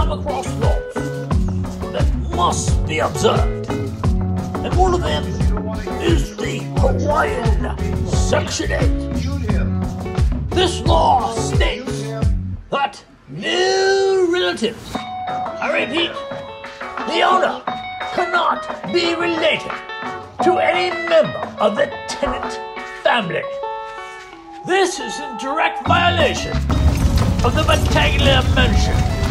come across laws that must be observed. And one of them is the Hawaiian Section 8. This law states that no relatives, I repeat, the owner cannot be related to any member of the tenant family. This is in direct violation of the Battaglia Mansion